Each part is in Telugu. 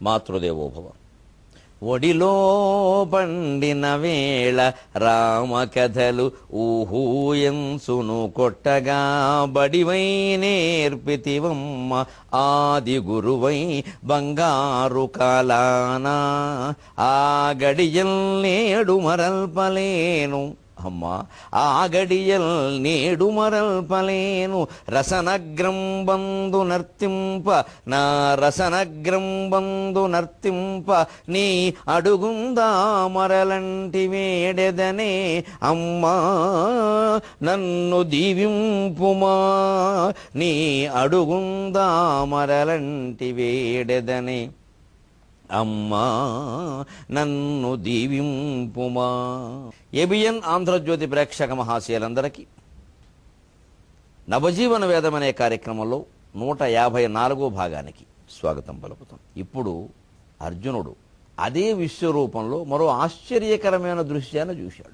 మాతృదేవోభవ. ఒడిలో పండిన వేళ రామకథలు ఊహూయంసును కొట్టగా బడివై నేర్పితివమ్మ ఆది గురువై బంగారు కాలానా ఆ గడియల్ నేడు మరల్పలేను అమ్మా ఆ గడియల్ నేడు మరల్పలేను రసనగ్రం బంధు నర్తింప నా రసనగ్రం బంధు నర్తింప నీ అడుగుందా మరలంటి వేడెదనే అమ్మా నన్ను దీవింపుమా నీ అడుగుందా మరలంటి వేడెదనే అమ్మా నన్ను దీవింపుమా. ఏబిఎన్ ఆంధ్రజ్యోతి ప్రేక్షక మహాశయులందరికీ నవజీవన వేదం అనే కార్యక్రమంలో 154వ భాగానికి స్వాగతం పలుకుతాం. ఇప్పుడు అర్జునుడు అదే విశ్వరూపంలో మరో ఆశ్చర్యకరమైన దృశ్యాన్ని చూశాడు.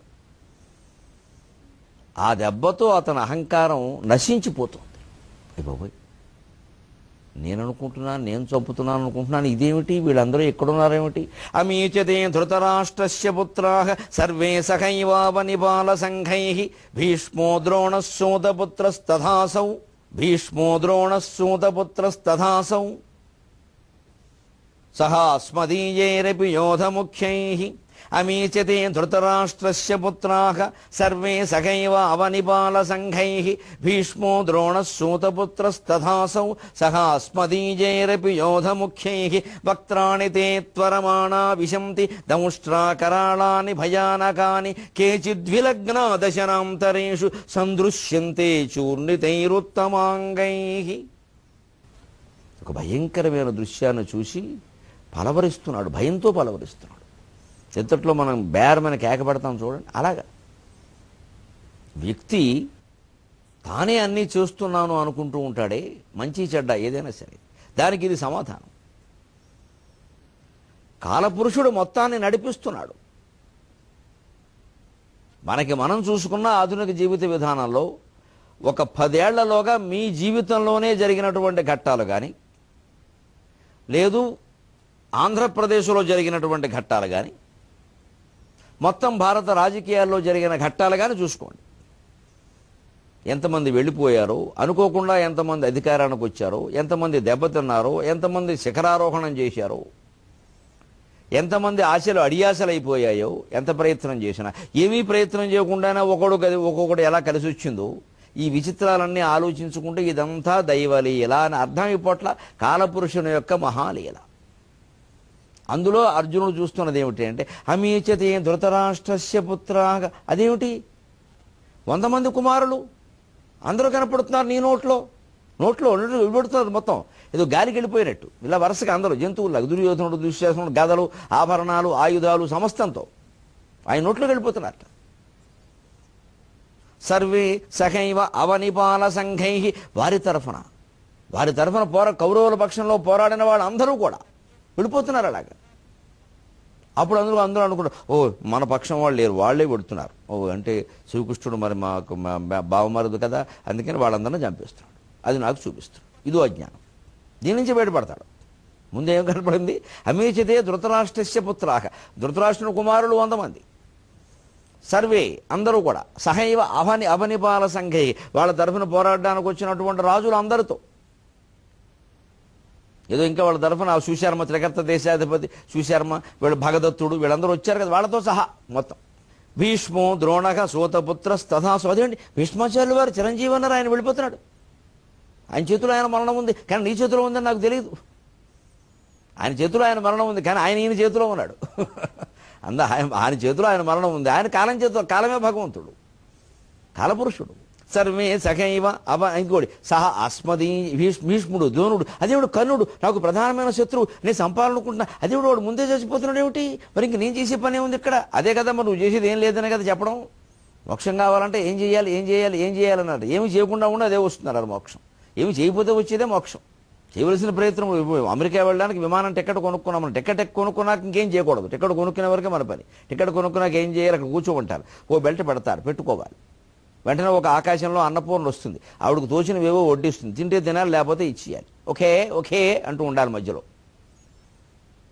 ఆ దెబ్బతో అతని అహంకారం నశించిపోతుంది. బాబోయ్, నేను అనుకుంటున్నాను, నేను చంపుతున్నాను అనుకుంటున్నాను, ఇదేమిటి, వీళ్ళందరూ ఎక్కడున్నారేమిటి? అమీచతే ధృతరాష్ట్రస్య పుత్రాః సర్వే సఖైవావనిపాల సంఘైః భీష్మో ద్రోణః సూతపుత్రస్తథాసౌ భీష్మో ద్రోణః సూతపుత్రస్తథాసౌ సహాస్మదీయైరపి యోధముఖ్యైః అమీచతే ధృతరాష్ట్రస్య పుత్రాః సర్వే సఖైవ అవనిపాల సంఘైః భీష్మో ద్రోణః సూతపుత్రస్తథాసౌ సహాస్మదీయైరపి యోధముఖ్యైః వక్త్రాణి తే త్వరమాణా విశంతి దంష్ట్రాకరాళాని భయానకాని కేచిద్విలగ్నా దశనాంతరేషు సందృశ్యంతే చూర్ణితైరుత్తమాంగైః. ఒక భయంకరమైన దృశ్యాన్ని చూసి పలవరిస్తున్నాడు, భయంతో పలవరిస్తున్నాడు. చిత్తట్లో మనం బేరమైన కేక పెడతాం చూడండి, అలాగా వ్యక్తి తానే అన్నీ చేస్తున్నాను అనుకుంటూ ఉంటాడే, మంచి చెడ్డ ఏదైనా సరే, దానికి ఇది సమాధానం. కాలపురుషుడు మొత్తాన్ని నడిపిస్తున్నాడు. మనకి మనం చూసుకున్న ఆధునిక జీవిత విధానంలో ఒక 10 ఏళ్లలోగా మీ జీవితంలోనే జరిగినటువంటి ఘట్టాలు కానీ, లేదు ఆంధ్రప్రదేశ్లో జరిగినటువంటి ఘట్టాలు కానీ, మొత్తం భారత రాజకీయాల్లో జరిగిన ఘట్టాలు కానీ చూసుకోండి. ఎంతమంది వెళ్ళిపోయారో, అనుకోకుండా ఎంతమంది అధికారానికి వచ్చారో, ఎంతమంది దెబ్బతిన్నారో, ఎంతమంది శిఖరారోహణం చేశారో, ఎంతమంది ఆశలు అడియాసలు అయిపోయాయో, ఎంత ప్రయత్నం చేసినా ఏమీ ప్రయత్నం చేయకుండానే ఒక్కొక్కడు ఎలా కలిసి వచ్చిందో, ఈ విచిత్రాలన్నీ ఆలోచించుకుంటే ఇదంతా దైవలీల అని అర్థం ఇప్పట్ల కాలపురుషుని యొక్క మహాలీల. అందులో అర్జునుడు చూస్తున్నది ఏమిటి అంటే అమీచతే ధృతరాష్ట్రస్య పుత్రాః, అదేమిటి 100 మంది కుమారులు అందరూ కనపడుతున్నారు నీ నోట్లో విడిపడుతున్నారు, మొత్తం ఏదో గాలికి వెళ్ళిపోయినట్టు ఇలా వరుసగా అందరూ జంతువులు దుర్యోధనుడు దుశ్శాసనుడు గదలు ఆభరణాలు ఆయుధాలు సమస్తంతో ఆయన నోట్లోకి వెళ్ళిపోతున్నారు. సర్వే సఖైవ అవనిపాల సంఘైః, వారి తరఫున కౌరవుల పక్షంలో పోరాడిన వాళ్ళందరూ కూడా వెళ్ళిపోతున్నారు అలాగా. అప్పుడు అందరూ అనుకుంటారు, ఓ మన పక్షం వాళ్ళు లేరు, వాళ్ళే పెడుతున్నారు, ఓ అంటే శ్రీకృష్ణుడు మరి మాకు బావమరదు కదా, అందుకని వాళ్ళందరినీ చంపేస్తున్నాడు, అది నాకు చూపిస్తున్నాడు. ఇదో అజ్ఞానం, దీని నుంచి బయటపడతాడు. ముందేం కనపడింది, అమీచతే ధృతరాష్ట్రస్య పుత్రాః, ధృతరాష్ట్రుని కుమారులు 100 మంది, సర్వే అందరూ కూడా సహైవ అవనిపాల సంఘై, వాళ్ళ తరఫున పోరాడడానికి వచ్చినటువంటి రాజులు అందరితో, ఏదో ఇంకా వాళ్ళ తరఫున సుశర్మ త్రికర్త దేశాధిపతి సుశర్మ వీళ్ళు భగదత్తుడు వీళ్ళందరూ వచ్చారు కదా, వాళ్ళతో సహా మొత్తం. భీష్మో ద్రోణక సూతపుత్రస్తథాసు, అదేంటి భీష్మాచార్యులు వారు చిరంజీవి అన్నారు, ఆయన వెళ్ళిపోతున్నాడు, ఆయన చేతిలో ఆయన మరణం ఉంది, కానీ నీ చేతిలో ఉందని నాకు తెలియదు. ఆయన చేతిలో ఆయన మరణం ఉంది, కానీ ఈయన చేతిలో ఉన్నాడు. ఆయన చేతిలో ఆయన మరణం ఉంది, ఆయన కాలమే భగవంతుడు, కాలపురుషుడు. సర్వే సఖైవ ఇంకోటి సహా అస్మదీ భీష్ముడు ద్రోణుడు, అదేవిడు కర్ణుడు, నాకు ప్రధానమైన శత్రువు, నేను సంపాలనుకుంటున్నా, అదేవిడు వాడు ముందే చచ్చిపోతున్నాడు ఏమిటి, మరి ఇంక నేను చేసే పని ఉంది ఇక్కడ, అదే కదా మరి నువ్వు చేసేది ఏం లేదనే కదా చెప్పడం. మోక్షం కావాలంటే ఏం చేయాలన్నారు, ఏమి చేయకుండా ఉండి అదే వస్తున్నారు మోక్షం, ఏమి చేయకపోతే వచ్చేదే మోక్షం. చేయవలసిన ప్రయత్నం. అమెరికా వెళ్ళడానికి విమానం టికెట్ కొనుక్కున్నాం, మనం టికెట్ కొనుక్కున్నాక ఇంకేం చేయకూడదు, టికెట్ కొనుక్కునే వరకే మన పని. టికెట్ కొనుక్కున్నాక ఏం చేయాలి, అక్కడ కూర్చోమంటారు, ఓ బెల్ట్ పెడతారు, పెట్టుకోవాలి. వెంటనే ఒక ఆకాశంలో అన్నపూర్ణ వస్తుంది, ఆవిడకు తోచినవేవో వడ్డిస్తుంది, తింటే తినాలి లేకపోతే ఇచ్చేయాలి, ఓకే అంటూ ఉండాలి మధ్యలో.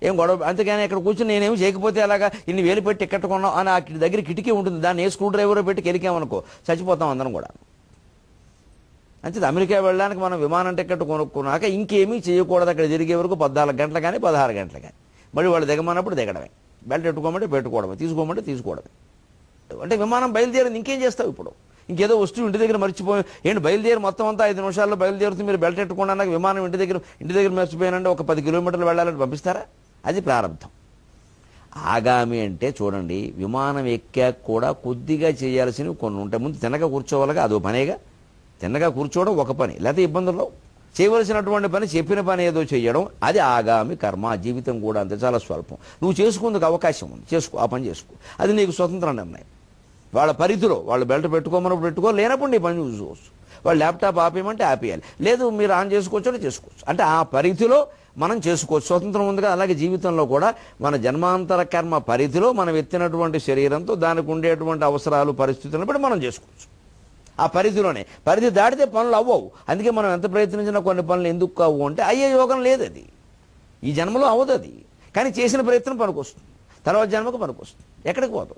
ఏం గొడవ. అంతేగాని ఇక్కడ కూర్చొని నేనేమి చేయకపోతే అలాగా ఇన్ని వేలు పెట్టి టికెట్ కొన్నాం అని ఆ దగ్గర కిటికీ ఉంటుంది, దాన్ని ఏ స్క్రూ డ్రైవర్ పెట్టి కెలికామనుకో చచ్చిపోతాం అందరం కూడా. అంతే. అమెరికా వెళ్ళడానికి మనం విమానం టికెట్ కొనుక్కున్నాక ఇంకేమీ చేయకూడదు అక్కడ జరిగే వరకు 14 గంటలు కానీ 16 గంటలు కానీ. మళ్ళీ వాళ్ళు దిగమన్నప్పుడు దిగడమే, బెల్ట్ పెట్టుకోమంటే పెట్టుకోవడమే, తీసుకోమంటే తీసుకోవడమే. అంటే విమానం బయలుదేరింది, ఇంకేం చేస్తావు ఇప్పుడు? ఇంకేదో వస్తువు ఇంటి దగ్గర మర్చిపోయి ఏంటి బయలుదేరి మొత్తం అంతా 5 నిమిషాల్లో బయలుదేరుతుంది, మీరు బెల్ట్ పెట్టుకోవడానికి విమానం ఇంటి దగ్గర మర్చిపోయానంటే ఒక 10 కిలోమీటర్లు వెళ్ళాలని పంపిస్తారా? అది ప్రారంభం. ఆగామి అంటే చూడండి, విమానం ఎక్కాక కూడా కొద్దిగా చేయాల్సినవి కొన్ని ఉంటాయి. ముందు తిన్నగా కూర్చోవాలిగా, అదో పనేగా. తిన్నగా కూర్చోవడం ఒక పని, లేకపోతే ఇబ్బందుల్లో చేయవలసినటువంటి పని చెప్పిన పని ఏదో చేయడం, అది ఆగామి కర్మ. జీవితం కూడా అంతే, చాలా స్వల్పం. నువ్వు చేసుకుందుకు అవకాశం ఉంది, చేసుకో, ఆ పని చేసుకో, అది నీకు స్వతంత్ర నిర్ణయం. వాళ్ళ పరిధిలో వాళ్ళు బెల్ట్ పెట్టుకోమన్నప్పుడు పెట్టుకో, లేనప్పుడు నీ పని చూసుకోవచ్చు. వాళ్ళు ల్యాప్టాప్ ఆపేయమంటే ఆపేయాలి, లేదు మీరు ఆన్ చేసుకోవచ్చు చేసుకోవచ్చు. అంటే ఆ పరిధిలో మనం చేసుకోవచ్చు, స్వతంత్రం ఉంది కదా. అలాగే జీవితంలో కూడా మన జన్మాంతర కర్మ పరిధిలో మనం ఎత్తినటువంటి శరీరంతో దానికి ఉండేటువంటి అవసరాలు పరిస్థితులను బట్టి మనం చేసుకోవచ్చు. ఆ పరిధిలోనే, పరిధి దాటితే పనులు అవ్వవు. అందుకే మనం ఎంత ప్రయత్నించినా కొన్ని పనులు ఎందుకు కావు అంటే అయ్యే యోగం లేదు, అది ఈ జన్మలో అవ్వదు. అది కానీ చేసిన ప్రయత్నం పనికొస్తుంది, తర్వాత జన్మకు పనికొస్తుంది, ఎక్కడికి పోదు.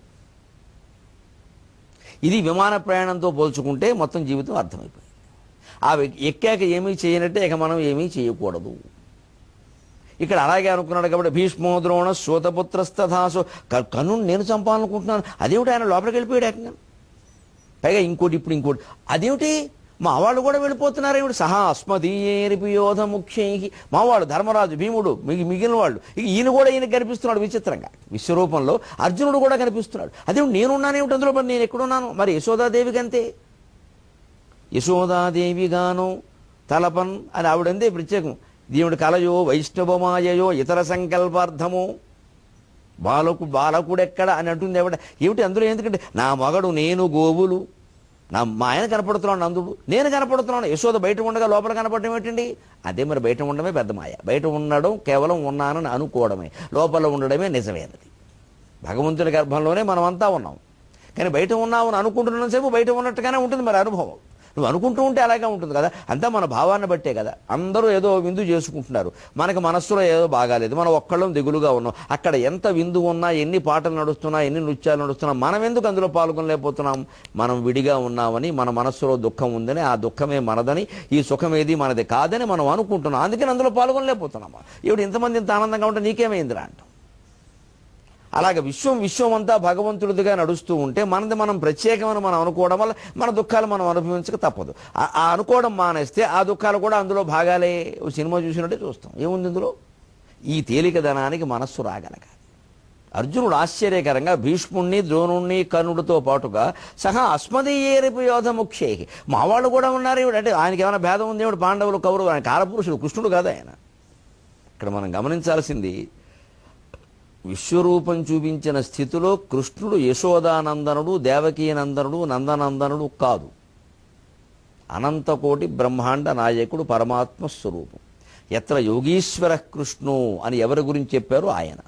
ఇది విమాన ప్రయాణంతో పోల్చుకుంటే మొత్తం జీవితం అర్థమైపోయింది. ఆ ఎక్కాక ఏమీ చేయనట్టే ఇక మనం ఏమీ చేయకూడదు. ఇక్కడ అలాగే అనుకున్నాడు కాబట్టి భీష్మో ద్రోణ శ్రోతపుత్రస్తథాసో, కన్నుని నేను చంపాలనుకుంటున్నాను, అదేమిటి ఆయన లోపలికి వెళ్ళిపోయాడు ఏకంగా. పైగా ఇంకోటి, ఇప్పుడు ఇంకోటి, అదేమిటి మా వాళ్ళు కూడా వెళ్ళిపోతున్నారు ఏమిటి, సహా అస్మదీయేరిపియోధ ముఖ్యై. మా వాళ్ళు ధర్మరాజు, భీముడు, మిగిలిన వాళ్ళు, ఈయన కూడా ఈయనకి కనిపిస్తున్నాడు విచిత్రంగా విశ్వరూపంలో. అర్జునుడు కూడా కనిపిస్తున్నాడు. అదేమిటి నేనున్నానేమిటి అందులో, మరి నేను ఎక్కడున్నాను? మరి యశోదాదేవికి అంతే, యశోదాదేవిగాను తలపన్ అని ఆవిడంతే ప్రత్యేకం. దేవుడి కలయో వైష్ణవమాయయో ఇతర సంకల్పార్థమో బాలకుడెక్కడ అని అంటుంది ఆవిడ. ఏమిటి అందులో? ఎందుకంటే నా మగడు నేను గోవులు, మా ఆయన కనపడుతున్నాడు నందుడు, నేను కనపడుతున్నాను. యశోద బయట ఉండగా లోపల కనపడడం ఏంటండి? అదే మరి, బయట ఉండడమే పెద్ద మాయ. బయట ఉండడం కేవలం ఉన్నానని అనుకోవడమే, లోపల ఉండడమే నిజమైనది. భగవంతుని గర్భంలోనే మనమంతా ఉన్నాం, కానీ బయట ఉన్నామని అనుకుంటున్న సేపు బయట ఉన్నట్టుగానే ఉంటుంది మరి అనుభవం. నువ్వు అనుకుంటూ ఉంటే అలాగే ఉంటుంది కదా. అంతా మన భావాన్ని బట్టే కదా. అందరూ ఏదో విందు చేసుకుంటున్నారు, మనకు మనస్సులో ఏదో బాగాలేదు, మనం ఒక్కళ్ళం దిగులుగా ఉన్నాం. అక్కడ ఎంత విందు ఉన్నా, ఎన్ని పాటలు నడుస్తున్నా, ఎన్ని నృత్యాలు నడుస్తున్నా, మనం ఎందుకు అందులో పాల్గొనలేకపోతున్నాం? మనం విడిగా ఉన్నామని, మన మనస్సులో దుఃఖం ఉందని, ఆ దుఃఖమే మనదని, ఈ సుఖం ఏది మనది కాదని మనం అనుకుంటున్నాం. అందుకని అందులో పాల్గొనలేకపోతున్నామా? ఇప్పుడు ఇంతమంది ఇంత ఆనందంగా ఉంటే నీకేమైందిరా అంటాం. అలాగే విశ్వం అంతా భగవంతుడిగా నడుస్తూ ఉంటే మనది మనం ప్రత్యేకమని మనం అనుకోవడం వల్ల మన దుఃఖాలు మనం అనుభవించక తప్పదు. ఆ అనుకోవడం మానేస్తే ఆ దుఃఖాలు కూడా అందులో భాగాలే. సినిమా చూసినట్టే చూస్తాం, ఏముంది ఇందులో? ఈ తేలికదనానికి మనస్సు రాగలగ. అర్జునుడు ఆశ్చర్యకరంగా భీష్ముణ్ణి, ద్రోణుణ్ణి, కర్ణుడితో పాటుగా సహా అస్మదీయేరిపు యోధ ముఖ్యై, మా వాళ్ళు కూడా ఉన్నారు ఏమిటి అంటే ఆయనకి ఏమైనా భేదం ఉంది ఏమిటి? పాండవులు, కౌరవులు, ఆయన కాలపురుషుడు, కృష్ణుడు కాదు ఆయన. ఇక్కడ మనం గమనించాల్సింది, విశ్వరూపం చూపించిన స్థితిలో కృష్ణుడు యశోదానందనుడు, దేవకీనందనుడు, నందనందనుడు కాదు. అనంతకోటి బ్రహ్మాండ నాయకుడు, పరమాత్మ స్వరూపం. ఎత్ర యోగీశ్వర కృష్ణు అని ఎవరి గురించి చెప్పారో ఆయన.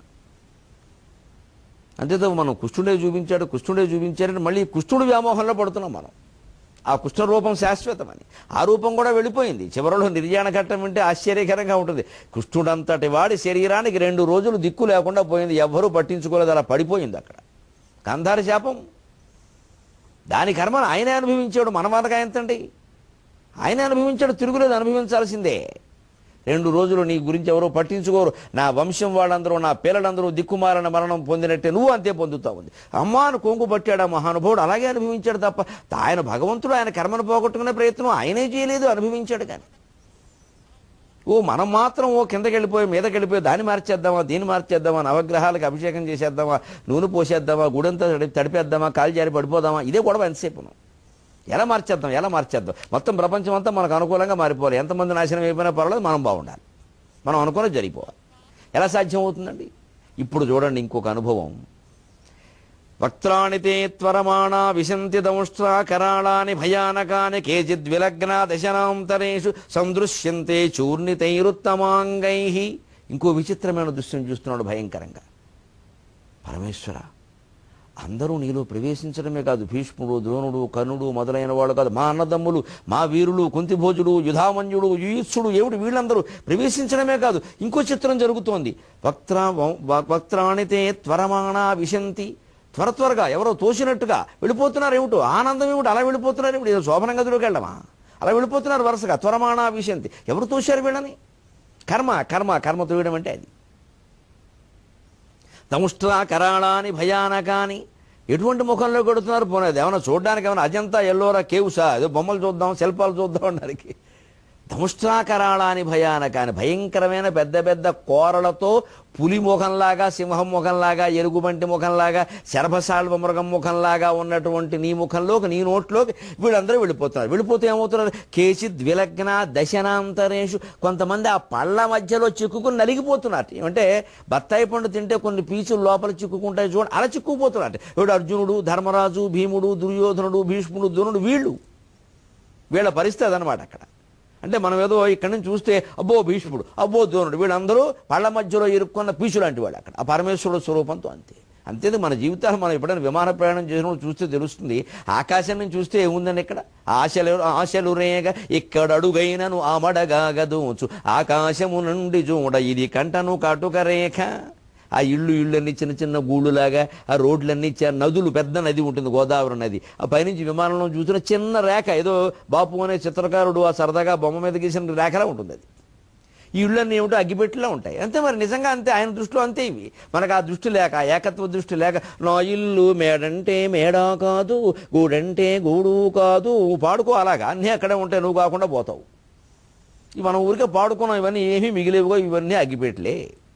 అంతేతో మనం కృష్ణుడే చూపించాడంటే మళ్ళీ కృష్ణుడు వ్యామోహంలో పడుతున్నాం మనం. ఆ కృష్ణ రూపం శాశ్వతమని, ఆ రూపం కూడా వెళ్ళిపోయింది. చివరిలో నిర్యాణ ఘట్టం వింటే ఆశ్చర్యకరంగా ఉంటుంది. కృష్ణుడంతటి వాడి శరీరానికి 2 రోజులు దిక్కు లేకుండా పోయింది, ఎవ్వరూ పట్టించుకోలేదు, అలా పడిపోయింది అక్కడ. గాంధార శాపం, దాని కర్మను ఆయనే అనుభవించాడు. మన వాళ్ళగా ఎంతండి, ఆయనే అనుభవించాడు, తిరుగులేదు, అనుభవించాల్సిందే. 2 రోజులు నీ గురించి ఎవరో పట్టించుకోరు. నా వంశం వాళ్ళందరూ, నా పిల్లలందరూ దిక్కుమాలిన మరణం పొందినట్టే నువ్వు అంతే పొందుతా ఉంది. అమ్మాను కొంగు పట్టాడు ఆ మహానుభావుడు, అలాగే అనుభవించాడు తప్ప ఆయన భగవంతుడు ఆయన కర్మను పోగొట్టుకునే ప్రయత్నం ఆయనే చేయలేదు, అనుభవించాడు. కానీ మనం మాత్రం కిందకి వెళ్ళిపోయి మీదకి వెళ్ళిపోయి దాన్ని మార్చేద్దామా, దీన్ని మార్చేద్దామా, నవగ్రహాలకు అభిషేకం చేసేద్దామా, నూనె పోసేద్దామా, గుడంతా తడిపేద్దామా, కాలు జారి పడిపోదామా, ఇదే గొడవ ఎంతసేపు. ఎలా మార్చేద్దాం మొత్తం ప్రపంచం అంతా మనకు అనుకూలంగా మారిపోవాలి. ఎంతమంది నాశనం అయిపోయినా పర్వాలేదు, మనం బాగుండాలి, మనం అనుకున్నది జరిగిపోవాలి. ఎలా సాధ్యం అవుతుందండి? ఇప్పుడు చూడండి ఇంకొక అనుభవం. వక్త్రాణి తే త్వరమాణా విశంతి దంష్ట్రా కరాళాని భయానకాని కేచిద్విలగ్నా దశనాంతరేషు సందృశ్యంతే చూర్ణితైరుత్తమాంగై. ఇంకో విచిత్రమైన దృశ్యం చూస్తున్నాడు భయంకరంగా. పరమేశ్వర, అందరూ నీలో ప్రవేశించడమే కాదు, భీష్ముడు, ద్రోణుడు, కర్ణుడు మొదలైన వాళ్ళు కాదు, మా అన్నదమ్ములు, మా వీరులు, కుంతిభోజుడు, యుధామన్యుడు, యుయుత్సుడు, ఏమిటి వీళ్ళందరూ ప్రవేశించడమే కాదు, ఇంకో చిత్రం జరుగుతోంది. వక్త్రాణితే త్వరమాణా విశంతి, త్వరగా ఎవరో తోసినట్టుగా వెళ్ళిపోతున్నారు. ఏమిటో ఆనందం, ఏమిటి అలా వెళ్ళిపోతున్నారు, ఏమిటి ఏదో శోభన గదిలోకి వెళ్ళమా, అలా వెళ్ళిపోతున్నారు వరుసగా. త్వరమాణా విశంతి, ఎవరు తోశారు వీళ్ళని? కర్మ తోయడం అంటే అది. దంష్ట్రా కరాళాని భయానకాని, ఎటువంటి ముఖంలో కొడుతున్నారు? పోనేది ఏమైనా చూడడానికి, ఏమైనా అజంతా ఎల్లోరా కేవ్సా, ఏదో బొమ్మలు చూద్దాం, శిల్పాలు చూద్దాం అన్నారికి. దంష్ట్రాకరాళాని భయానకాని, భయంకరమైన పెద్ద పెద్ద కోరలతో పులి ముఖంలాగా, సింహం ముఖంలాగా, ఎలుగుబంటి ముఖంలాగా, శరభసాల్వ మృగం ముఖంలాగా ఉన్నటువంటి నీ ముఖంలోకి, నీ నోట్లోకి వీళ్ళందరూ వెళ్ళిపోతున్నారు. వెళ్ళిపోతే ఏమవుతున్నారు? కేచిద్ విలగ్న దశనాంతరేషు, కొంతమంది ఆ పళ్ళ మధ్యలో చిక్కుకుని నలిగిపోతున్నారు. అంటే బత్తాయి పండు తింటే కొన్ని పీచులు లోపల చిక్కుకుంటాయి చూడండి, అలా చిక్కుపోతున్నారు. వీడు అర్జునుడు, ధర్మరాజు, భీముడు, దుర్యోధనుడు, భీష్ముడు, ద్రోణుడు, వీళ్ళ పరిస్థితి అదనమాట అక్కడ. అంటే మనం ఏదో ఇక్కడి నుంచి చూస్తే అబ్బో భీష్ముడు, అబ్బో ద్రోణుడు, వీళ్ళందరూ పళ్ళ మధ్యలో ఇరుక్కున్న పీచు లాంటి వాడు అక్కడ. ఆ పరమేశ్వరుడు స్వరూపంతో అంతే మన జీవితాలు మనం ఎప్పుడైనా విమాన ప్రయాణం చేసినప్పుడు చూస్తే తెలుస్తుంది. ఆకాశం నుంచి చూస్తే ఏముందని ఇక్కడ ఆశలు రేగ ఇక్కడ అడుగైనను ఆమడగాగదోచు ఆకాశము నుండి చూడ ఇది కంటను కాటుక రేఖ. ఆ ఇళ్ళన్నీ చిన్న చిన్న గూళ్ళులాగా, ఆ రోడ్లన్నీ నదులు, పెద్ద నది ఉంటుంది గోదావరి నది, ఆ పైనుంచి విమానంలో చూసిన చిన్న రేఖ, ఏదో బాపు అనే చిత్రకారుడు ఆ సరదాగా బొమ్మ మీద గీసిన రేఖలా ఉంటుంది అది. ఈ ఇళ్ళన్నీ ఏమిటో అగ్గిపెట్టిలా ఉంటాయి. అంతే మరి, నిజంగా అంతే, ఆయన దృష్టిలో అంతే ఇవి. మనకు ఆ దృష్టి లేక, ఏకత్వ దృష్టి లేక, నా ఇల్లు మేడంటే మేడా కాదు, గూడంటే గూడు కాదు, పాడుకో అలాగా, అన్నీ అక్కడే ఉంటాయి, నువ్వు కాకుండా పోతావు. మనం ఊరికే పాడుకున్నాం, ఇవన్నీ ఏమీ మిగిలేవుగా, ఇవన్నీ అగ్గిపెట్టలే.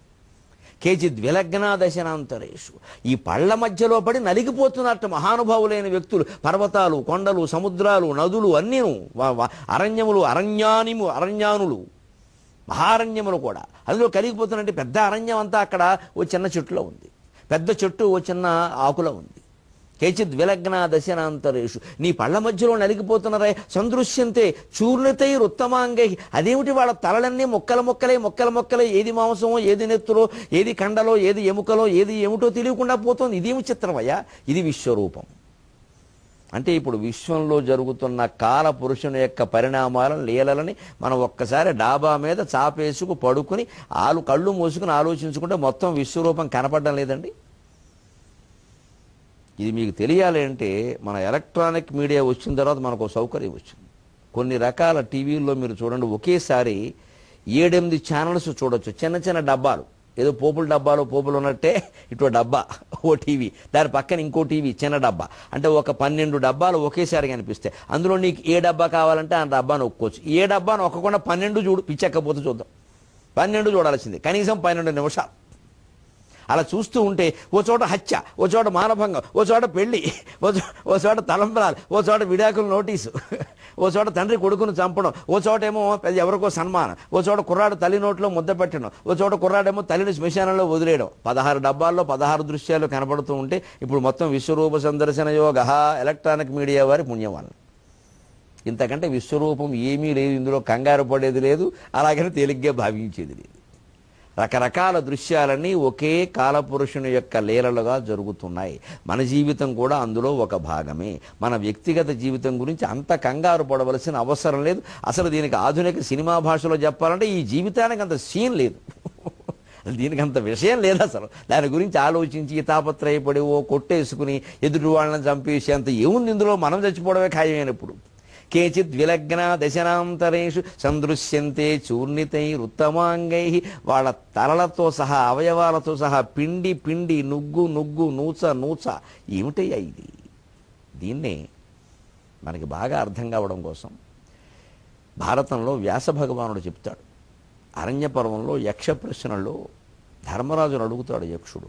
కేచిద్ విలగ్నా దశనాంతరేషు, ఈ పళ్ళ మధ్యలో పడి నలిగిపోతున్నట్టు మహానుభావులైన వ్యక్తులు, పర్వతాలు, కొండలు, సముద్రాలు, నదులు అన్నీను, అరణ్యములు, అరణ్యానులు, మహారణ్యములు కూడా అందులో కలిగిపోతున్నట్టు. పెద్ద అరణ్యం అంతా అక్కడ ఓ చిన్న చెట్టులో ఉంది, పెద్ద చెట్టు ఓ చిన్న ఆకులో ఉంది. కేచిద్ విలగ్నా దశనాంతరేషు, నీ పళ్ళ మధ్యలో నలిగిపోతున్నారే. సందృశ్యంతే చూర్ణితైరుత్తమాంగై, అదేమిటి వాళ్ళ తలలన్నీ మొక్కలే, ఏది మాంసమో, ఏది నెత్తులో, ఏది కండలో, ఏది ఎముకలో, ఏది ఏమిటో తెలియకుండా పోతుంది. ఇదేమి చిత్రమయ్యా, ఇది విశ్వరూపం. అంటే ఇప్పుడు విశ్వంలో జరుగుతున్న కాల పురుషుని యొక్క పరిణామాలను, లీలలని మనం ఒక్కసారి డాబా మీద చాపేసుకు పడుకుని కళ్ళు మూసుకుని ఆలోచించుకుంటే మొత్తం విశ్వరూపం కనపడడం లేదండి. ఇది మీకు తెలియాలి అంటే మన ఎలక్ట్రానిక్ మీడియా వచ్చిన తర్వాత మనకు సౌకర్యం వచ్చింది. కొన్ని రకాల టీవీల్లో మీరు చూడండి, ఒకేసారి 7-8 ఛానల్స్ చూడొచ్చు. చిన్న చిన్న డబ్బాలు, ఏదో పోపులు ఉన్నట్టే ఇటు డబ్బా ఓ టీవీ, దాని పక్కన ఇంకో టీవీ చిన్న డబ్బా, అంటే ఒక 12 డబ్బాలు ఒకేసారి కనిపిస్తాయి. అందులో నీకు ఏ డబ్బా కావాలంటే ఆ డబ్బా నొక్కోవచ్చు. ఏ డబ్బా నొక్కకుండా 12 చూడు, పిచ్చెక్కపోతే చూద్దాం. 12 చూడాల్సింది, కనీసం 12 నిమిషాలు. అలా చూస్తూ ఉంటే ఓ చోట హత్య, ఓ చోట మానభంగం, ఓ చోట పెళ్లి, ఓ చోట తలంబరాలు, ఓ చోట విడాకుల నోటీసు, ఓ చోట తండ్రి కొడుకును చంపడం, ఓ చోట ఏమో ఎవరికో సన్మానం, ఓ చోట కుర్రాడు తల్లి నోట్లో ముద్ద పెట్టడం, ఓ చోట కుర్రాడేమో తల్లిని శ్మశానంలో వదిలేయడం. 16 డబ్బాల్లో 16 దృశ్యాలు కనపడుతూ ఉంటే ఇప్పుడు మొత్తం విశ్వరూప సందర్శన యోగ ఎలక్ట్రానిక్ మీడియా వారి పుణ్యం వాళ్ళు. ఇంతకంటే విశ్వరూపం ఏమీ లేదు, ఇందులో కంగారు పడేది లేదు, అలాగని తేలిగ్గా భావించేది లేదు. రకరకాల దృశ్యాలన్నీ ఒకే కాలపురుషుని యొక్క లీలలుగా జరుగుతున్నాయి. మన జీవితం కూడా అందులో ఒక భాగమే. మన వ్యక్తిగత జీవితం గురించి అంత కంగారు పడవలసిన అవసరం లేదు. అసలు దీనికి ఆధునిక సినిమా భాషలో చెప్పాలంటే ఈ జీవితానికి అంత సీన్ లేదు, దీనికి అంత విషయం లేదు. అసలు దాని గురించి ఆలోచించి తాపత్రయపడి కొట్టేసుకుని ఎదుటి వాళ్ళని చంపేసి అంత ఏముంది ఇందులో, మనం చచ్చిపోవడమే ఖాయమైనప్పుడు. కేచిద్ విలగ్నా దశనాంతరేషు సందృశ్యంతే చూర్ణితైరుత్తమాంగై, వాళ్ళ తలలతో సహా, అవయవాలతో సహా పిండి నుగ్గు నూచ ఏమిటయ్యా ఇది? దీన్నే మనకి బాగా అర్థం కావడం కోసం భారతంలో వ్యాస భగవానుడు చెప్తాడు. అరణ్య పర్వంలో యక్ష ప్రశ్నల్లో ధర్మరాజును అడుగుతాడు యక్షుడు,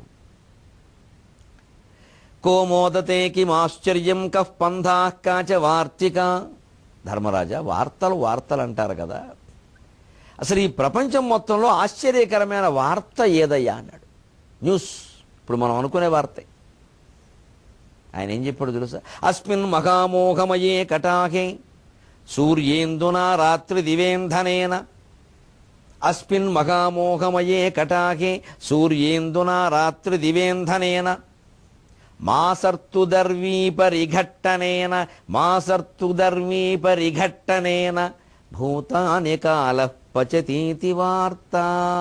కోమోదతే కిమాశ్చర్యం కః పంథాః కాచ వార్తిక. ధర్మరాజా, వార్తలు అంటారు కదా, అసలు ఈ ప్రపంచం మొత్తంలో ఆశ్చర్యకరమైన వార్త ఏదయ్యా అన్నాడు. న్యూస్, ఇప్పుడు మనం అనుకునే వార్తే. ఆయన ఏం చెప్పాడు తెలుసా? అస్మిన్ మహామోఘమయే కటాహే సూర్యేందునా రాత్రి దివేంధనేన, అస్మిన్ మహామోఘమయే కటాహే సూర్యేందునా రాత్రి దివేంధనేన మాసర్తుదర్వీపరిఘట్టనేన భూతాని కాల పచతీతి వార్త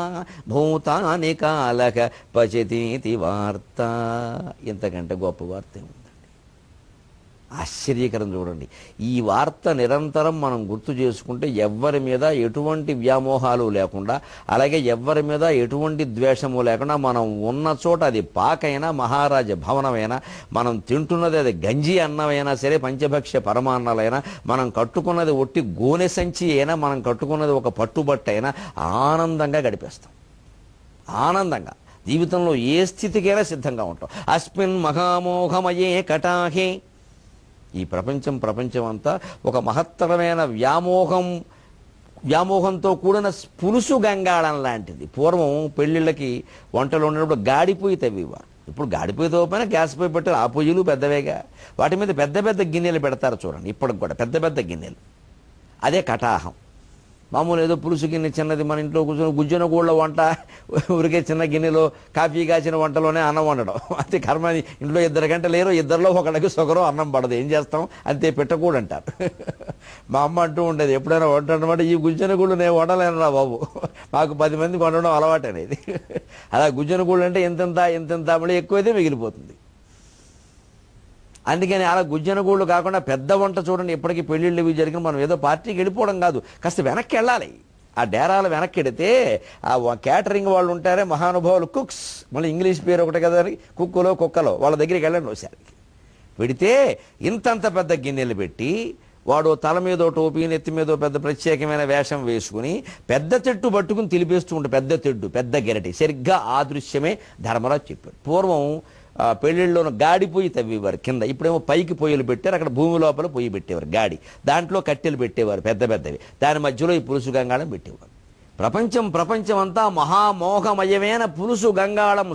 భూతాని కాలక పచతీతి వార్త. ఇంతకంటే గొప్ప వార్త ఏముందండి? ఆశ్చర్యకరం చూడండి. ఈ వార్త నిరంతరం మనం గుర్తు చేసుకుంటే ఎవ్వరి మీద ఎటువంటి వ్యామోహాలు లేకుండా, అలాగే ఎవ్వరి మీద ఎటువంటి ద్వేషము లేకుండా, మనం ఉన్న చోట అది పాకైనా మహారాజ భవనమైనా, మనం తింటున్నది అది గంజి అన్నమైనా సరే, పంచభక్ష్య పరమాన్నాలైనా, మనం కట్టుకున్నది ఒట్టి గోనె సంచి అయినా, మనం కట్టుకున్నది ఒక పట్టుబట్ట అయినా ఆనందంగా గడిపేస్తాం. ఆనందంగా జీవితంలో ఏ స్థితికైనా సిద్ధంగా ఉంటాం. అస్మిన్ మహామోహమయే కటాహే. ఈ ప్రపంచం అంతా ఒక మహత్తరమైన వ్యామోహంతో కూడిన పులుసు గంగాళం లాంటిది. పూర్వం పెళ్లిళ్ళకి వంటలు ఉండేటప్పుడు గాడిపోయి తవ్వేవారు. ఇప్పుడు గాడిపోయి తవ్వకపోయినా గ్యాస్ పొయ్యి పెట్టారు. ఆ పొయ్యిలు పెద్దవేగా, వాటి మీద పెద్ద పెద్ద గిన్నెలు పెడతారు చూడండి. ఇప్పటికి కూడా పెద్ద పెద్ద గిన్నెలు. అదే కటాహం. మామూలు ఏదో పులుసు గిన్నె చిన్నది, మన ఇంట్లో కూర్చొని గుజ్జన గూళ్ళ వంట, ఊరికే చిన్న గిన్నెలో కాఫీ కాచిన వంటలోనే అన్నం వండడం అంతే. కర్మ. ఇంట్లో 2 గంటలు లేరు, ఇద్దరిలో ఒకళ్ళకి సొగరం అన్నం పడదు, ఏం చేస్తాం, అంతే పెట్టకూడదు అంటారు. మా అమ్మ అంటూ ఉండేది, ఎప్పుడైనా వంట అనమాట, ఈ గుజ్జన గూళ్ళు నేను వండలేనురా బాబు, మాకు 10 మందికి వండడం అలవాటు అనేది. అలా గుజ్జన గూళ్ళు అంటే ఇంత మళ్ళీ ఎక్కువైతే మిగిలిపోతుంది. అందుకని అలా గుజ్జనగూళ్ళు కాకుండా పెద్ద వంట చూడండి. ఇప్పటికీ పెళ్ళిళ్ళు ఇవి జరిగిన మనం ఏదో పార్టీకి వెళ్ళిపోవడం కాదు, కాస్త వెనక్కి వెళ్ళాలి. ఆ డేరాలు వెనక్కి వెడితే ఆ క్యాటరింగ్ వాళ్ళు ఉంటారే మహానుభావులు, కుక్స్, మళ్ళీ ఇంగ్లీష్ పేరు ఒకటి కదా, కుక్కలో వాళ్ళ దగ్గరికి వెళ్ళండి ఒకసారి. పెడితే ఇంతంత పెద్ద గిన్నెలు పెట్టి, వాడు తల మీదో టోపీ, నెత్తి మీదో పెద్ద ప్రత్యేకమైన వేషం వేసుకుని పెద్ద తెట్టు పట్టుకుని తిలిపేస్తూ ఉంటే, పెద్ద తెడ్డు, పెద్ద గెరటి. సరిగ్గా ఆ దృశ్యమే ధర్మరాజు చెప్పాడు. పూర్వం పెళ్ళిళ్ళలోనూ గాడి పొయ్యి తవ్వేవారు కింద, ఇప్పుడేమో పైకి పొయ్యిలు పెట్టారు, అక్కడ భూమి లోపల పొయ్యి పెట్టేవారు గాడి, దాంట్లో కట్టెలు పెట్టేవారు పెద్ద పెద్దవి, దాని మధ్యలో ఈ పులుసు గంగాళం పెట్టేవారు. ప్రపంచం అంతా మహామోహమయమైన పులుసు గంగాళం,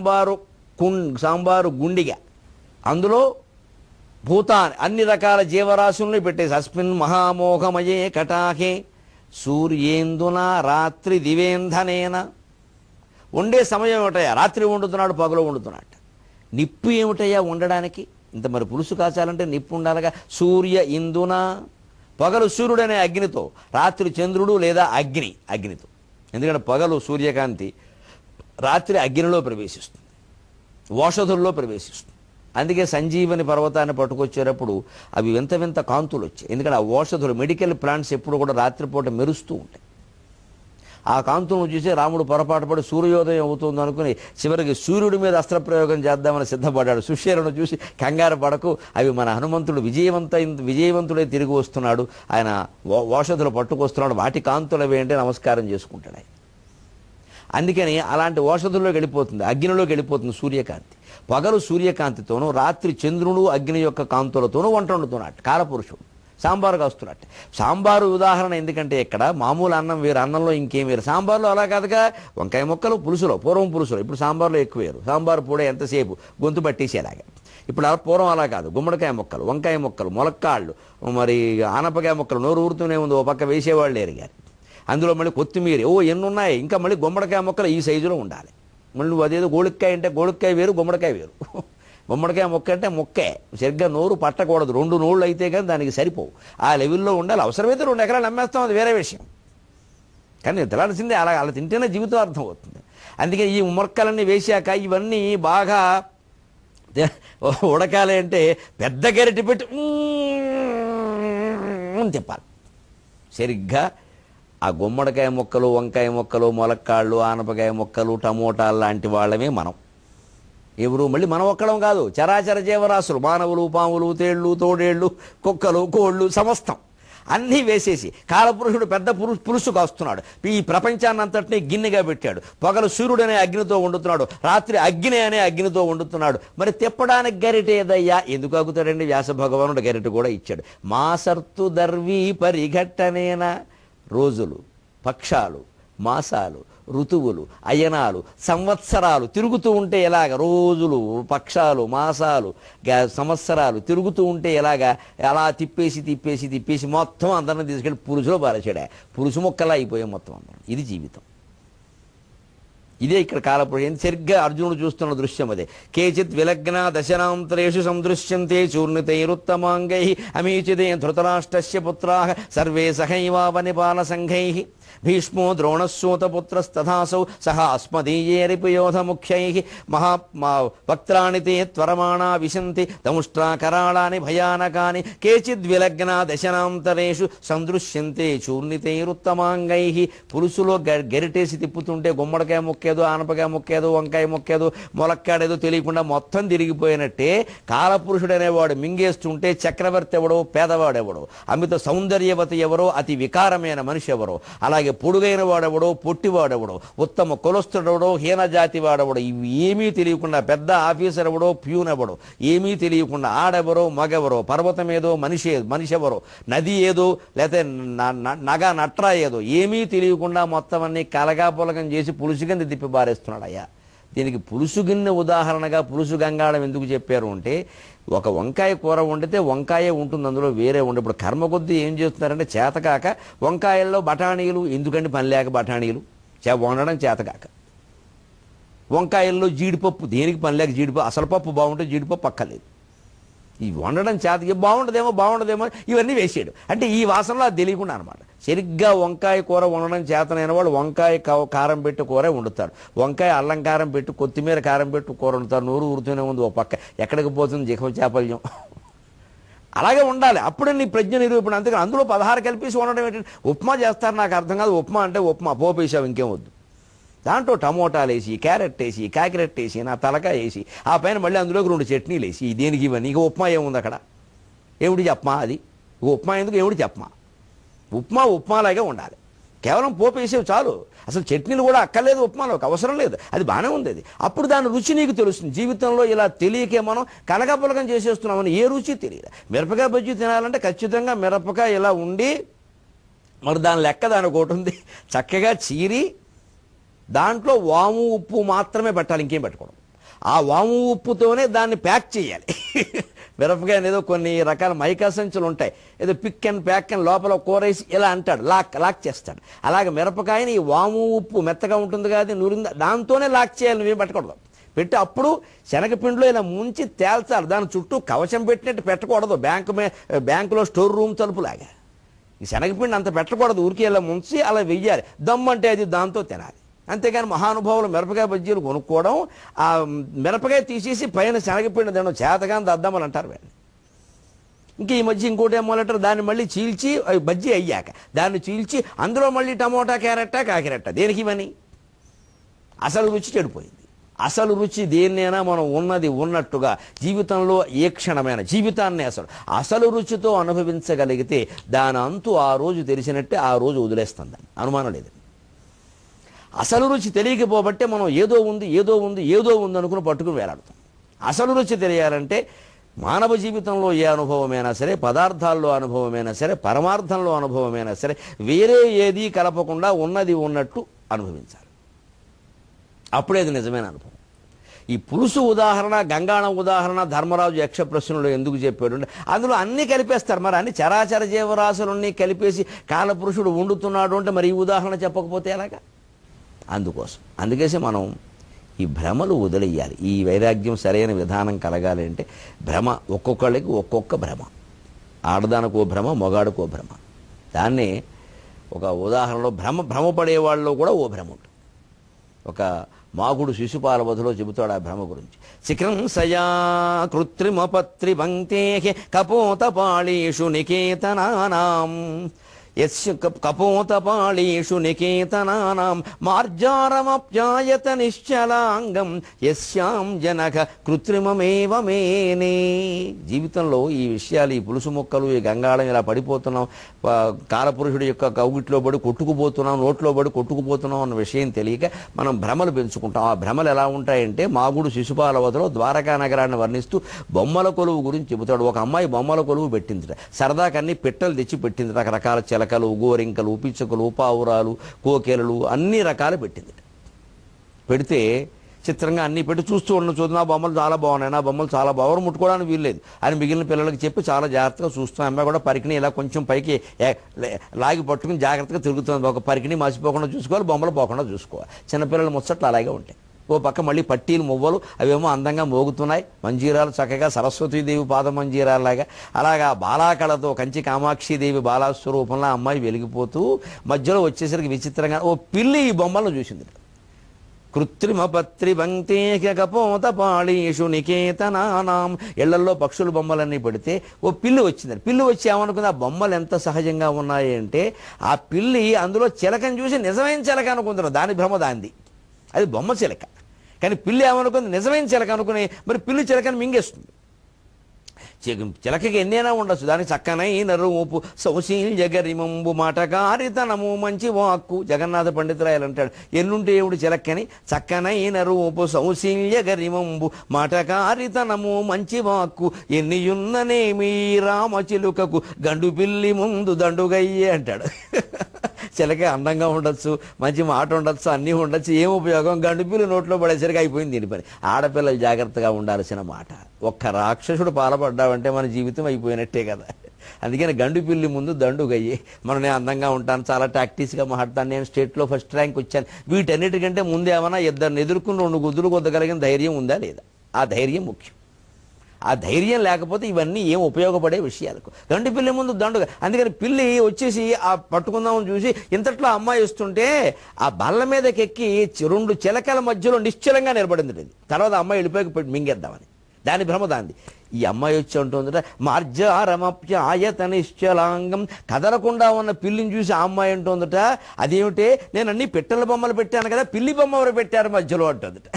సాంబారు గుండిగా, అందులో భూతాన్ని అన్ని రకాల జీవరాశుల్ని పెట్టేసి. అస్మిన్ మహామోహమయే కటాహే సూర్యేందున రాత్రి దివేంధనేన. వండే సమయం ఏమిటయ్యా? రాత్రి వండుతున్నాడు, పగలు వండుతున్నాడు. నిప్పు ఏమిటయ్యా వండడానికి? ఇంత మరి పులుసు కాచాలంటే నిప్పు ఉండాలిగా. సూర్య ఇందున, పగలు సూర్యుడనే అగ్నితో, రాత్రి చంద్రుడు లేదా అగ్నితో. ఎందుకంటే పగలు సూర్యకాంతి, రాత్రి అగ్నిలో ప్రవేశిస్తుంది, ఓషధుల్లో ప్రవేశిస్తుంది. అందుకే సంజీవని పర్వతాన్ని పట్టుకొచ్చేటప్పుడు అవి వింత కాంతులు వచ్చాయి. ఎందుకంటే ఆ ఓషధులు, మెడికల్ ప్లాంట్స్ ఎప్పుడు కూడా రాత్రిపూట మెరుస్తూ ఉంటాయి. ఆ కాంతులను చూసి రాముడు పొరపాటు పడి సూర్యోదయం అవుతుంది అనుకుని చివరికి సూర్యుడి మీద అస్త్రప్రయోగం చేద్దామని సిద్ధపడ్డాడు. సుష్యలను చూసి కంగారు పడకు, అవి మన హనుమంతుడు విజయవంతుడై తిరిగి వస్తున్నాడు, ఆయన ఓషధులు పట్టుకొస్తున్నాడు, వాటి కాంతులవి అంటే నమస్కారం చేసుకుంటాడు ఆయన. అందుకని అలాంటి ఓషధుల్లోకి వెళ్ళిపోతుంది, అగ్నిలోకి వెళ్ళిపోతుంది సూర్యకాంతి. పగలు సూర్యకాంతితోనూ, రాత్రి చంద్రుడు అగ్ని యొక్క కాంతులతోనూ వంట వండుతున్నాడు కాలపురుషుడు. సాంబారు కాస్తున్నాడు. సాంబారు ఉదాహరణ ఎందుకంటే ఇక్కడ మామూలు అన్నం వేరు, అన్నంలో ఇంకేం వేరు. సాంబార్లో అలా కాదుగా, వంకాయ ముక్కలు పులుసులో, పూర్వం పులుసులో, ఇప్పుడు సాంబార్లో ఎక్కువ వేరు. సాంబారు పూడే ఎంతసేపు గొంతు పట్టేసేలాగా. ఇప్పుడు పూర్వం అలా కాదు, గుమ్మడికాయ ముక్కలు, వంకాయ ముక్కలు, ములక్కాళ్ళు, మరి ఆనపకాయ ముక్కలు, నోరు ఊరుతూనే ఉంది, ఓ పక్క వేసేవాళ్ళు లేరు గారు. అందులో మళ్ళీ కొత్తిమీర, ఎన్ని ఉన్నాయి, ఇంకా మళ్ళీ గుమ్మడికాయ ముక్కలు ఈ సైజులో ఉండాలి. మళ్ళీ నువ్వు అదేదో గోళికాయ అంటే గోళికాయ వేరు, గుమ్మడికాయ వేరు. గుమ్మడికాయ ముక్క అంటే ముక్కే, సరిగ్గా నోరు పట్టకూడదు, 2 నోళ్ళు అయితే కానీ దానికి సరిపోవు, ఆ లెవెల్లో ఉండాలి. అవసరమైతే 2 ఎకరాలు అమ్మేస్తాం, అది వేరే విషయం. కానీ తినాల్సిందే, అలా తింటేనే జీవితం అర్థం అవుతుంది. అందుకే ఈ ముక్కలన్నీ వేసాక ఇవన్నీ బాగా ఉడకాలి అంటే పెద్ద గరిటె పెట్టి తిప్పాలి. సరిగ్గా ఆ గుమ్మడికాయ ముక్కలు, వంకాయ ముక్కలు, ములక్కాళ్ళు, ఆనపకాయ ముక్కలు, టమోటాలు లాంటి వాళ్ళమే మనం. ఎవరు మళ్ళీ మనం ఒక్కడం కాదు, చరాచర జీవరాశులు, మానవులు, పాములు, తేళ్లు, తోడేళ్లు, కుక్కలు, కోళ్ళు, సమస్తం అన్నీ వేసేసి కాలపురుషుడు పెద్ద పులుసు కాస్తున్నాడు. ఈ ప్రపంచాన్నంతటినీ గిన్నెగా పెట్టాడు. పగలు సూర్యుడనే అగ్నితో వండుతున్నాడు, రాత్రి అగ్ని అనే అగ్నితో వండుతున్నాడు. మరి తిప్పడానికి గరిటేదయ్యా? ఎందుకు ఆగుతాడండి? వ్యాస భగవానుడు గరిట కూడా ఇచ్చాడు. మాసర్తు దర్వీ పరిఘట్టనేన. రోజులు, పక్షాలు, మాసాలు, ఋతువులు, అయనాలు, సంవత్సరాలు తిరుగుతూ ఉంటే ఎలాగ? రోజులు, పక్షాలు, మాసాలు, సంవత్సరాలు తిరుగుతూ ఉంటే ఎలాగా? అలా తిప్పేసి మొత్తం అందరిని తీసుకెళ్ళి పురుషులో పారేసాడా. పురుషు మొక్కలా అయిపోయాం మొత్తం అందరం. ఇది జీవితం. ఇదే ఇక్కడ కాలపురుషుడు సరిగ్గా అర్జునుడు చూస్తున్న దృశ్యం అదే. కేచిత్ విలగ్న దశనాంతరేషు సందృశ్యంతే చూర్ణితైరుత్తమాంగై అమీచిదే ధృతరాష్ట్రస్య పుత్రాః సర్వే సహైవావనిపాల సంఘైః భీష్మో ద్రోణస్సూతపుత్రస్తథాసౌ సహ అస్మదీయేరిపయోధ ముఖ్యైః వక్త్రాణి తే త్వరమాణా విశంతి దముష్ట్రాకరాళాని భయానకాని కేచిద్విలగ్నా దశనాంతరేషు సందృశ్యంతే చూర్ణితైరుత్తమాంగైః. పులుసులో గరిటేసి తిప్పుతుంటే గుమ్మడికాయ మొక్కేదో, ఆనపకాయ మొక్కేదో, వంకాయ మొక్కేదో, మొలక్కాడేదో తెలియకుండా మొత్తం తిరిగిపోయినట్టే కాలపురుషుడు అనేవాడు మింగేస్తుంటే చక్రవర్తి ఎవడో, పేదవాడెవడో, అమిత సౌందర్యవతి ఎవరో, అతి వికారమైన మనిషి ఎవరో, అలాగే పొడుగైన వాడెవడో, పొట్టివాడెవడో, ఉత్తమ కులస్థుడెవడో, హీనజాతి వాడెవడో, ఇవి ఏమీ తెలియకుండా పెద్ద ఆఫీసర్ ఎవడో, ప్యూన్ ఎవడో, ఏమీ తెలియకుండా ఆడెవరో, మగెవరో, పర్వతం ఏదో, మనిషి ఎవరో, నది ఏదో, లేకపోతే నట్రా ఏదో, ఏమీ తెలియకుండా మొత్తం అన్ని కలగాపులగం చేసి పులుసు కింద తిప్పి బారేస్తున్నాడు అయ్యా. దీనికి పులుసు గిన్నె ఉదాహరణగా పులుసు గంగాళం ఎందుకు చెప్పారు అంటే, ఒక వంకాయ కూర వండితే వంకాయ ఉంటుంది, అందులో వేరే ఉండే. ఇప్పుడు కర్మ కొద్దీ ఏం చేస్తున్నారంటే చేతకాక వంకాయల్లో బఠానీలు, ఎందుకంటే పని లేక బఠానీలు వండడం చేతకాక, వంకాయల్లో జీడిపప్పు, దేనికి పని లేక జీడిపప్పు, అసలు పప్పు బాగుంటే జీడిపప్పు అక్కర్లేదు, ఈ వండడం చేత బాగుండదేమో ఇవన్నీ వేసేయడం. అంటే ఈ వాసనలో అది తెలియకుండా అనమాట. సరిగ్గా వంకాయ కూర వండడం చేతనైన వాళ్ళు వంకాయ కారం పెట్టి కూర వండుతారు, వంకాయ అల్లం కారం పెట్టి, కొత్తిమీర కారం పెట్టి కూర వండుతారు. నోరు ఊరుతూనే ఉంది ఓ పక్క, ఎక్కడికి పోతుంది జిహ్వ చాపల్యం. అలాగే ఉండాలి, అప్పుడే నీ ప్రజ్ఞ నిరూపణ. అందుకని అందులో 16 కలిపేసి వండడం ఏంటంటే, ఉప్మా చేస్తారు, నాకు అర్థం కాదు. ఉప్మా అంటే ఉప్మా, పోపేసావు ఇంకేం వద్దు. దాంట్లో టమోటాలు వేసి, క్యారెట్ వేసి, కాకిరెట్ వేసి, నా తలకాయ వేసి, ఆ పైన మళ్ళీ అందులోకి 2 చట్నీలు వేసి, దేనికి ఇవన్నీ? ఇక ఉప్మా ఏముంది అక్కడ? ఏమిటి చెప్పమా అది? ఉప్మా ఎందుకు? ఏమిటి చెప్పమా? ఉప్మాలాగే ఉండాలి, కేవలం పోపు వేసేవి చాలు. అసలు చట్నీలు కూడా అక్కర్లేదు, ఉప్మాలోకి అవసరం లేదు. అది బాగానే ఉంది. అది అప్పుడు దాని రుచి నీకు తెలుస్తుంది. జీవితంలో ఇలా తెలియకే మనం కలగపులగం చేసేస్తున్నామని ఏ రుచి తెలియదు. మిరపకాయ బజ్జీ తినాలంటే ఖచ్చితంగా మిరపకాయ ఇలా ఉండి, మరి దాని లెక్క దానికి ఒకటి ఉంది, చక్కగా చీరి దాంట్లో వాము ఉప్పు మాత్రమే పెట్టాలి, ఇంకేం పెట్టకూడదు. ఆ వాము ఉప్పుతోనే దాన్ని ప్యాక్ చేయాలి. మిరపకాయ ఏదో కొన్ని రకాల మైకా సంచులు ఉంటాయి, ఏదో పిక్ అండ్ ప్యాక్ అని లోపల కూరేసి ఇలా అంటాడు, లాక్ చేస్తాడు. అలాగే మిరపకాయని ఈ వాము ఉప్పు మెత్తగా ఉంటుంది కదా, నూరింద, దాంతోనే లాక్ చేయాలి, నువ్వేం పెట్టకూడదు. పెట్టి అప్పుడు శనగపిండిలో ఇలా ముంచి తేల్చాలి. దాని చుట్టూ కవచం పెట్టినట్టు పెట్టకూడదు, బ్యాంకులో స్టోర్ రూమ్ తలుపులాగా. ఈ శనగపిండి అంత పెట్టకూడదు, ఊరికి ఇలా ముంచి అలా వెయ్యాలి. దమ్ము అంటే అది దాంతో తినాలి. అంతేగాని మహానుభావులు మిరపకాయ బజ్జీలు కొనుక్కోవడం, ఆ మిరపకాయ తీసేసి పైన శనగపిండి తినడం చేతగాని దద్దమ్మలు అంటారు వీళ్ళని. ఇంక ఈ మధ్య ఇంకోటి ఏమోలంటారు, దాన్ని మళ్ళీ చీల్చి బజ్జీ అయ్యాక దాన్ని చీల్చి అందులో మళ్ళీ టమోటా, క్యారెట్టా, కాకిరెట్టా, దేనికి ఇవని? అసలు రుచి చెడిపోయింది. అసలు రుచి దేన్నైనా మనం ఉన్నది ఉన్నట్టుగా జీవితంలో ఏ క్షణమైన జీవితాన్ని అసలు రుచితో అనుభవించగలిగితే దాని అంతు ఆ రోజు తెలిసినట్టే, ఆ రోజు వదిలేస్తుందని అనుమానం లేదు. అసలు రుచి తెలియకపోబట్టే మనం ఏదో ఉంది అనుకుని పట్టుకుని వేలాడుతాం. అసలు రుచి తెలియాలంటే మానవ జీవితంలో ఏ అనుభవమైనా సరే, పదార్థాల్లో అనుభవమైనా సరే, పరమార్థంలో అనుభవమైనా సరే, వేరే ఏదీ కలపకుండా ఉన్నది ఉన్నట్టు అనుభవించాలి. అప్పుడే అది నిజమైన అనుభవం. ఈ పులుసు ఉదాహరణ, గంగాళం ఉదాహరణ ధర్మరాజు యక్ష ప్రశ్నలో ఎందుకు చెప్పాడు అంటే, అందులో అన్నీ కలిపేస్తారు. మరి అన్ని చరాచర జీవరాశులన్నీ కలిపేసి కాలపురుషుడు వండుతున్నాడు అంటే మరి ఈ ఉదాహరణ చెప్పకపోతే ఎలాగా? అందుకేసి మనం ఈ భ్రమలు వదిలేయాలి. ఈ వైరాగ్యం సరైన విధానం కలగాలి అంటే భ్రమ, ఒక్కొక్కళ్ళకి ఒక్కొక్క భ్రమ. ఆడదానికో భ్రమ, మొగాడుకో భ్రమ. దాన్ని ఒక ఉదాహరణలో భ్రమపడే వాళ్ళలో కూడా ఓ భ్రమ ఉంటుంది. ఒక మాగుడు శిశుపాల వధలో చెబుతాడు ఆ భ్రమ గురించి. శిఖంసయా కృత్రిమపత్రి పంక్తే కపోతపాళీషు నికేతనానాం యస్య కపోతపాళీషు నికేతనానాం మార్జారమప్యాయత నిశ్చలాంగం యస్యాం జనక కృత్రిమమేవ మేనే. జీవితంలో ఈ విషయాలు, ఈ పులుసు మొక్కలు, ఈ గంగాళం ఇలా పడిపోతున్నాం, కాలపురుషుడి యొక్క కౌగిట్లో పడి కొట్టుకుపోతున్నాం, నోట్లో పడి కొట్టుకుపోతున్నాం అన్న విషయం తెలియక మనం భ్రమలు పెంచుకుంటాం. ఆ భ్రమలు ఎలా ఉంటాయంటే, మాగుడు శిశుపాల వధలో ద్వారకా నగరాన్ని వర్ణిస్తూ బొమ్మల కొలువు గురించి చెబుతాడు. ఒక అమ్మాయి బొమ్మల కొలువు పెట్టిందిట, సరదాకి అన్ని పెట్టెలు తెచ్చి పెట్టింది, రకరకాల చిలకలు, గోరింకలు, పిచ్చుకలు, పావురాలు, కోకెలలు, అన్ని రకాలు పెట్టింది. పెడితే చిత్రంగా అన్ని పెట్టి చూస్తూ నా బొమ్మలు చాలా బాగున్నాయి, నా బొమ్మలు చాలా బాగా ముట్టుకోవడానికి వీల్లేదు అని మిగిలిన పిల్లలకి చెప్పి చాలా జాగ్రత్తగా చూస్తాం. అమ్మాయి కూడా పరికిని ఇలా కొంచెం పైకి లాగి పట్టుకుని జాగ్రత్తగా తిరుగుతుంది. ఒక పరికిని మర్చిపోకుండా చూసుకోవాలి, బొమ్మలు పోకుండా చూసుకోవాలి. చిన్నపిల్లల ముచ్చట్లు అలాగే ఉంటాయి. ఓ పక్క మళ్ళీ పట్టీలు మువ్వలు అవేమో అందంగా మోగుతున్నాయి, మంజీరాలు చక్కగా సరస్వతీదేవి పాద మంజీరాలాగా అలాగా బాలాకళతో కంచి కామాక్షిదేవి బాలాస్వరూపంలో అమ్మాయి వెలిగిపోతూ మధ్యలో వచ్చేసరికి విచిత్రంగా ఓ పిల్లి ఈ బొమ్మలను చూసింది. కృత్రిమ పత్రి బంక్తేకపోత పాళీషు నికేతనానాం, ఇళ్లల్లో పక్షుల బొమ్మలన్నీ పెడితే ఓ పిల్లి వచ్చింది. పిల్లి వచ్చి ఏమనుకుంది, ఆ బొమ్మలు ఎంత సహజంగా ఉన్నాయి అంటే ఆ పిల్లి అందులో చిలకని చూసి నిజమైన చిలక అనుకుంటున్నారు. దాని భ్రమ దాంది, అది బొమ్మ చిలక. కానీ పిల్లి ఏమనుకుంది, నిజమైన చిలక అనుకుని మరి పిల్లి చిలకని మింగేస్తుంది. చిలకకి ఎన్నైనా ఉండొచ్చు, దానికి చక్కనైన రూపు సౌశీల్యగరిమంబు మాటకారితనము మంచి వాక్కు. జగన్నాథ పండితురాయలు అంటాడు, ఎన్నుంటే ఏమిటి చిలక్కని, చక్కనైన రూపు సౌశీల్యగరిమంబు మాటకారితనము మంచి వాక్కు ఎన్నియున్ననేమి రామ చిలుకకు గండు పిల్లి ముందు దండుగయ్యే అంటాడు. చిలక అందంగా ఉండొచ్చు, మంచి మాట ఉండొచ్చు, అన్నీ ఉండొచ్చు, ఏం ఉపయోగం, గండుపిల్లి నోట్లో పడేసరికి అయిపోయింది దీని పని. ఆడపిల్లలు జాగ్రత్తగా ఉండాల్సిన మాట. ఒక్క రాక్షసుడు పాలపడ్డావంటే మన జీవితం అయిపోయినట్టే కదా. అందుకని గండుపిల్లి ముందు దండుగయ్యి. మనం నేను అందంగా ఉంటాను, చాలా ప్రాక్టీస్గా మాట్లాడతాను, నేను స్టేట్లో ఫస్ట్ ర్యాంక్ వచ్చాను, వీటన్నిటికంటే ముందు ఏమైనా ఇద్దరిని ఎదుర్కొని 2 గుద్దులు కొద్దగలిగిన ధైర్యం ఉందా లేదా? ఆ ధైర్యం ముఖ్యం. ఆ ధైర్యం లేకపోతే ఇవన్నీ ఏం ఉపయోగపడే విషయాలకు. గండు పిల్లి ముందు దండుగా. అందుకని పిల్లి వచ్చేసి ఆ పట్టుకుందామని చూసి ఇంతట్లో అమ్మాయి వస్తుంటే ఆ బల్ల మీదకి ఎక్కి 2 చిలకల మధ్యలో నిశ్చలంగా నిలబడింది. తర్వాత అమ్మాయి వెళ్ళిపోయి మింగేద్దామని దాని భ్రమ దాంది. ఈ అమ్మాయి వచ్చి అంటుందట, మార్జారమప్యాయత నిశ్చలాంగం. కదలకుండా ఉన్న పిల్లిని చూసి ఆ అమ్మాయి అంటుందట, అదేమిటే నేను అన్ని పిట్టల బొమ్మలు పెట్టాను కదా, పిల్లి బొమ్మ ఎవరు పెట్టారు మధ్యలో అంటుందట.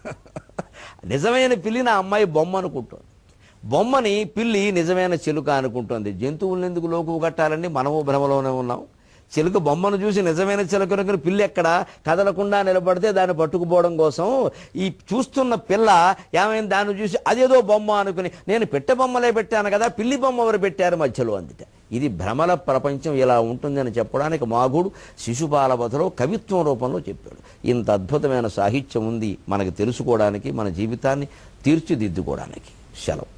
నిజమైన పిల్లిని ఆ అమ్మాయి బొమ్మ అనుకుంటుంది, బొమ్మని పిల్లి నిజమైన చిలుక అనుకుంటుంది. జంతువులను ఎందుకు లోకు కట్టాలని మనము భ్రమలోనే ఉన్నాం. చిలుక బొమ్మను చూసి నిజమైన చిలుకను పిల్లి ఎక్కడ కదలకుండా నిలబడితే దాన్ని పట్టుకుపోవడం కోసం ఈ చూస్తున్న పిల్ల ఏమైంది, దాన్ని చూసి అదేదో బొమ్మ అనుకుని నేను పెట్టె బొమ్మలే పెట్టాను కదా, పిల్లి బొమ్మ ఎవరు పెట్టారు మధ్యలో అందుట. ఇది భ్రమల ప్రపంచం ఇలా ఉంటుందని చెప్పడానికి మాగుడు శిశుపాలవధలో కవిత్వం రూపంలో చెప్పాడు. ఇంత అద్భుతమైన సాహిత్యం ఉంది మనకు తెలుసుకోవడానికి, మన జీవితాన్ని తీర్చిదిద్దుకోవడానికి. సెలవు.